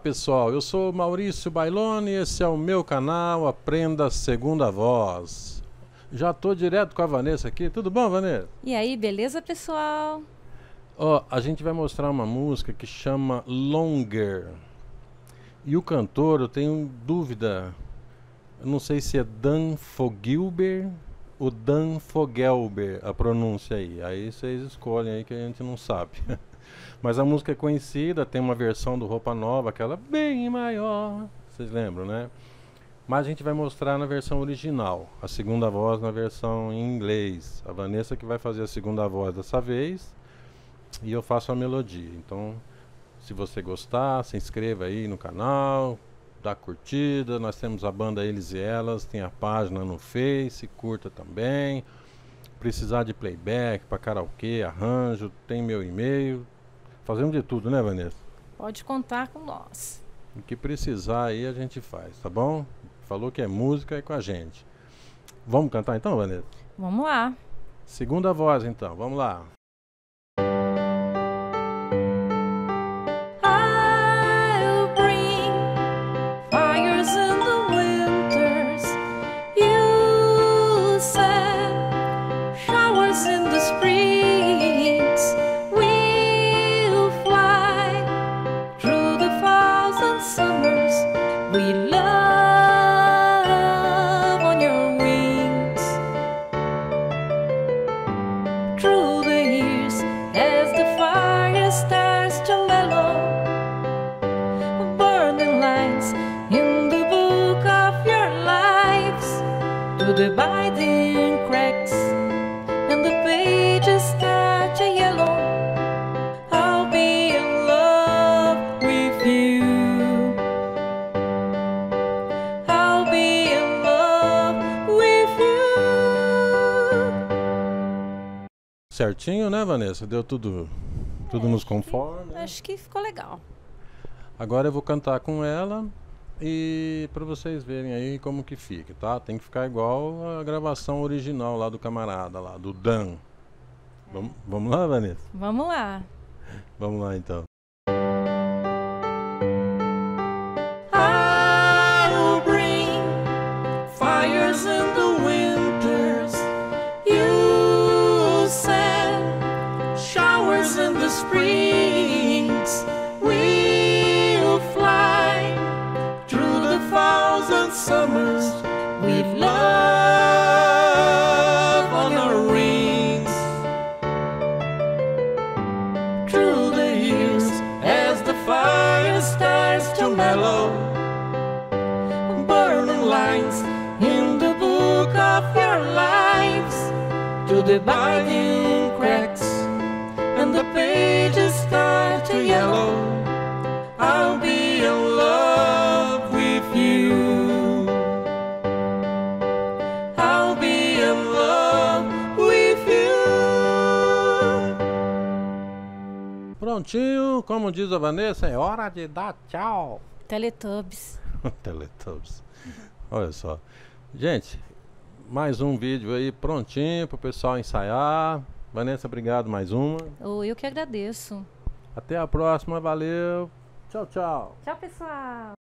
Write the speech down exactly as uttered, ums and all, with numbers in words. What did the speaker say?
pessoal, eu sou Maurício Bailone e esse é o meu canal Aprenda Segunda Voz. Já tô direto com a Vanessa aqui, tudo bom, Vanessa? E aí, beleza, pessoal? Ó, a gente vai mostrar uma música que chama Longer. E o cantor, eu tenho dúvida, eu não sei se é Dan Fogelberg ou Dan Fogelberg, a pronúncia aí. Aí vocês escolhem aí que a gente não sabe. Mas a música é conhecida, tem uma versão do Roupa Nova, aquela bem maior, vocês lembram, né? Mas a gente vai mostrar na versão original, a segunda voz na versão em inglês. A Vanessa que vai fazer a segunda voz dessa vez e eu faço a melodia. Então, se você gostar, se inscreva aí no canal, dá curtida. Nós temos a banda Eles e Elas, tem a página no Face, curta também. Precisar de playback para karaokê, arranjo, tem meu e-mail. Fazemos de tudo, né, Vanessa? Pode contar com nós. O que precisar aí a gente faz, tá bom? Falou que é música, é com a gente. Vamos cantar então, Vanessa? Vamos lá. Segunda voz então, vamos lá. I'll bring fires in the winters. You said showers in the springs. We'll fly through the falls and summers. We love on your wings. Through the years, as the fire starts to mellow, burning lines in the book of your lives, to the binding cracks, and the pages start to yellow. I'll be in love with you. I'll be in love with you. Certinho, né, Vanessa? Deu tudo, tudo nos conforme. né? Acho que ficou legal. Agora eu vou cantar com ela e para vocês verem aí como que fica, tá? Tem que ficar igual a gravação original lá do camarada lá, do Dan. Vamos, vamos lá, Vanessa? Vamos lá. Vamos lá então. I'll bring fires in the winters. You said showers in the springs. We'll fly through the falls and summers with love on our wings. Through the years, as the fire starts to mellow, burning lines in the book of your lives, to the binding cracks, and the pages start to yellow. I'll be in love with you. I'll be in love with you. Prontinho, como diz a Vanessa, é hora de dar tchau. Teletubbies. Teletubbies. Olha só. Gente, mais um vídeo aí prontinho pro pessoal ensaiar. Vanessa, obrigado mais uma. Oh, eu que agradeço. Até a próxima, valeu. Tchau, tchau. Tchau, pessoal.